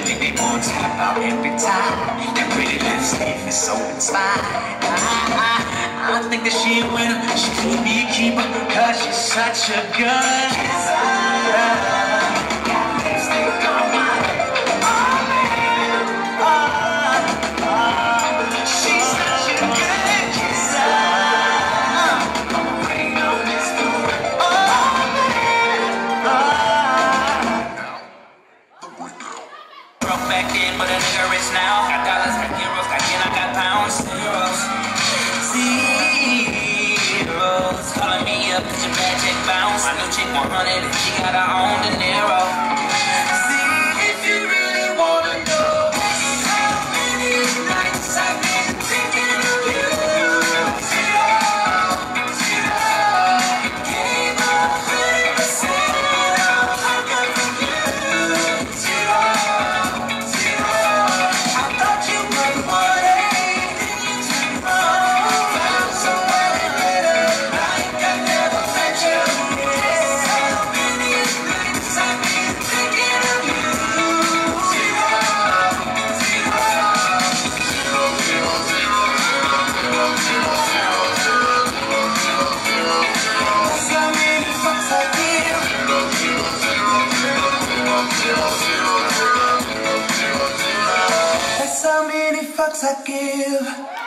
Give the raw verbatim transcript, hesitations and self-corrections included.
think they won't tap out every time. That pretty lipstick is so inspired. I, I, I think that she a winner, she could be a keeper, cause she's such a good kisser. Back then, but a nigga rich now. Got dollars, got euros, got yen, I got pounds. Zeros, zeros. Calling me up, cause your bad check bounce. My new chick one hundred, and she got her own De Niro. See, if you really wanna know how many nights I've been thinking of you. Zero, zero. Gave a hundred percent of I got from you. Zero. That's how many fucks I give.